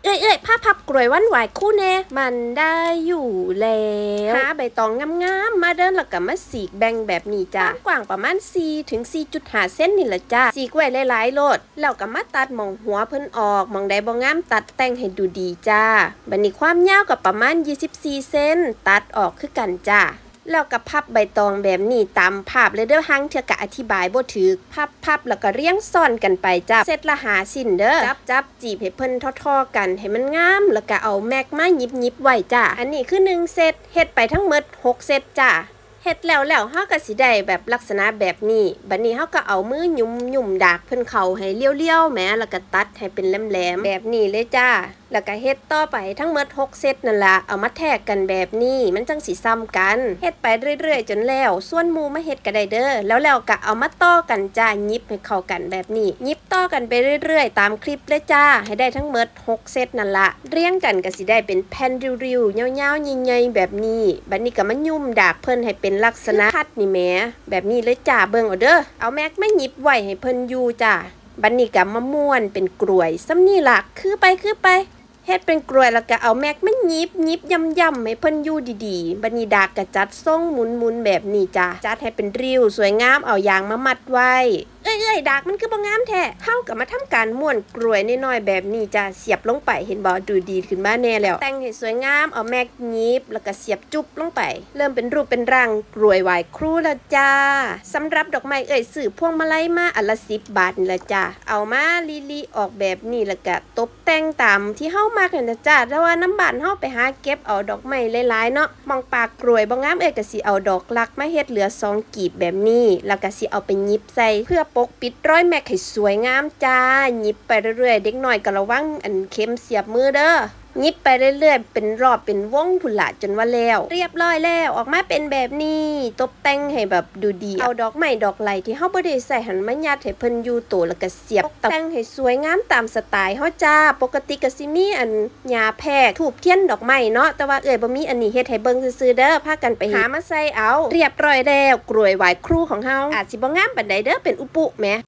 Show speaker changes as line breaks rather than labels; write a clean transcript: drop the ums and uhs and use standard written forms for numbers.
ผ้าพับกลวยวันไหวคู่แน่มันได้อยู่แล้วหาใบตองงามๆมาเดินแล้วก็มาสีกแบ่งแบบนี้จ้ากว้างประมาณ4 ถึง 4.5 เซนนี่แหละจ้าสีกไว้หลายๆโลดแล้วก็มาตัดมองหัวเพิ่นออกมองใดบ่งามตัดแต่งให้ดูดีจ้าบัดนี้ความยาวก็ประมาณ24 เซนตัดออกคือกันจ้าแล้วก็พับใบตองแบบนี้ตามภาพเลยเด้อหังเทื่อกะอธิบายบ่ถูกพับแล้วก็เรียงซ้อนกันไปจ้าเซตละ5 ชิ้นเด้อจับจีบให้เพิ่นท่อๆกันให้มันงามแล้วก็เอาแม็กมาหยิบไว้จ้าอันนี้คือ1 เซตเฮ็ดไปทั้งหมด6 เซตจ้าเฮ็ดแล้วเฮาก็สิได้แบบลักษณะแบบนี้บัดนี้เฮาก็เอามือยุ่มดากเพิ่นเข้าให้เลี้ยวๆแหมแล้วก็ตัดให้เป็นแหลมๆแบบนี้เลยจ้าแล้วก็เฮ็ดต่อไปทั้งหมด6 เซตนั่นล่ะเอามาแทกกันแบบนี้มันจังสิซ้ำกันเฮ็ดไปเรื่อยๆจนแล้วส่วนหมู่มาเฮ็ดก็ได้เด้อแล้วก็เอามาต่อกันจ้ายิบให้เข้ากันแบบนี้ยิบต่อกันไปเรื่อยๆตามคลิปเลยจ้าให้ได้ทั้งหมด6 เซตนั่นล่ะเรียงกันก็สิได้เป็นแผ่นริ้วๆยาวๆใหญ่ๆแบบนี้บัดนี้ก็มายุ่มดากเพิ่นให้เป็นลักษณะคัดนี่แหมแบบนี้เลยจ้าเบิ่งเอาเด้อเอาแม็กมาหยิบไว้ให้เพิ่นอยู่จ้าบัดนี้ก็มาม้วนเป็นกลวยซ้ำนี่ล่ะคือไปเฮ็ดเป็นกลวยแล้วก็เอาแม็กมันหยิบย่ำให้เพิ่นอยู่ดีๆบัดนี้ดากก็จัดทรงหมุนแบบนี้จ้ะจัดให้เป็นริ้วสวยงามเอายางมามัดไว้ดากมันคือบ่งามแท้เฮาก็มาทำการม้วนกลวยน้อยๆแบบนี้จ้ะเสียบลงไปเห็นบ่ดูดีขึ้นมาแน่แล้วแต่งให้สวยงามเอาแม็กหยิบแล้วก็เสียบจุ๊บลงไปเริ่มเป็นรูปเป็นร่างกลวยไหว้ครูแล้วจ้าสำหรับดอกไม้ซื้อพวงมาลัยมาอันละ10 บาทนี่แหละจ้ะเอามาลีออกแบบนี้แล้วก็ตกแต่งตามที่เฮามักนั่นนะจ้ะแต่ว่าน้ำบ้านเฮาไปหาเก็บเอาดอกไม้หลายๆเนาะมองปากกลวยบ่งามก็สิเอาดอกลักมาเฮ็ดเหลือ2 กีบแบบนี้แล้วก็สิเอาไปหยิบใส่เพื่อปกปิดร้อยแม็กให้สวยงามจ้าหยิบไปเรื่อยๆเด็กน้อยก็ระวังอันเข็มเสียบมือเด้อหยิบไปเรื่อยๆเป็นรอบเป็นวงพุ่นละจนว่าแล้วเรียบร้อยแล้วออกมาเป็นแบบนี้ตกแต่งให้แบบดูดีเอาดอกไม้ดอกไหลที่เฮาบ่ได้ใส่หันมายัดให้เพิ่นอยู่โตแล้วก็เสียบตกแต่งให้สวยงามตามสไตล์เฮาจ้าปกติก็สิมีอันหญ้าแพรกธูปเทียนดอกไม้เนาะแต่ว่าบ่มีอันนี้เฮ็ดให้เบิ่งซื่อๆเด้อพากันไปหามาใส่เอาเรียบร้อยแล้วกลวยไหว้ครูของเฮาอาจสิบ่งามปานใดเด้อเป็นอุปุแหม